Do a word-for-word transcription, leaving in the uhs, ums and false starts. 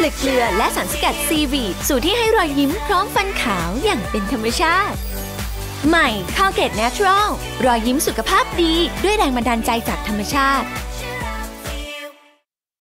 ลือเกลือและสารสกัดซีวีดสูตรที่ให้รอยยิ้มพร้อมฟันขาวอย่างเป็นธรรมชาติใหม่ Colgate Natural รอยยิ้มสุขภาพดีด้วยแรงบันดาลใจจากธรรมชาติ